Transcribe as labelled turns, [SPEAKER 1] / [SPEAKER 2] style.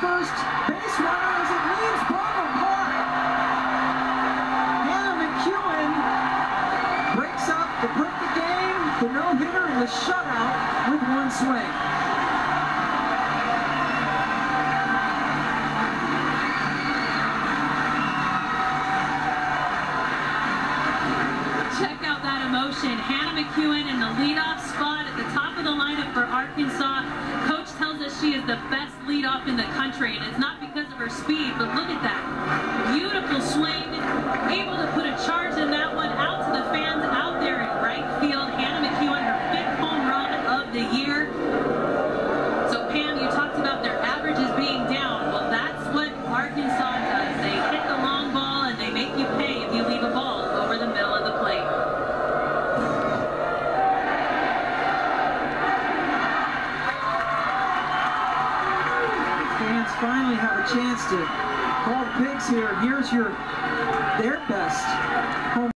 [SPEAKER 1] first base runner as it leaves Bravo Park. Hannah McEwen breaks up the perfect game, the no-hitter, and the shutout with one swing.
[SPEAKER 2] Check out that emotion. Hannah McEwen in the leadoff spot at the top of the lineup for Arkansas. Coach tells us she is the best leadoff in the country, and it's not because of her speed, but look at that. Beautiful swing, able to put a charge in that one out to the fans out there in right field. Hannah McEwen, her 5th home run of the year. So Pam, you talked about their averages being down. Well, that's what Arkansas does. They hit the long ball and they make you pay if you leave a ball over the middle of the plate.
[SPEAKER 1] Fans finally have a chance to call the pigs here. Here's their best home